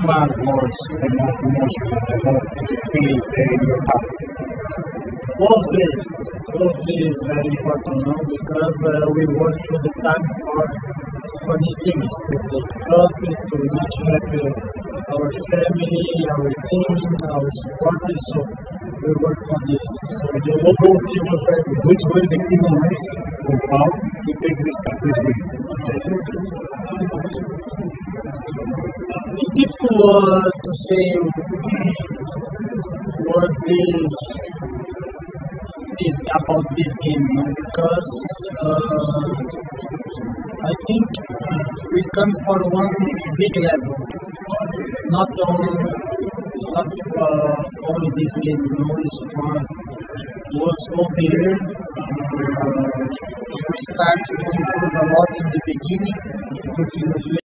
one was the most emotional, the most to feel in your heart? Both is very important now because we work through the time for these things, to the club, to reach our family, our team, our supporters. So we work for this. So the local team was very good. Which was the key moments for Paul to take this risk? It's difficult to say what is about this game, no? Because I think we come for one big level, not only it's not only this game, no, it's was all the year. We start to improve a lot in the beginning, continuously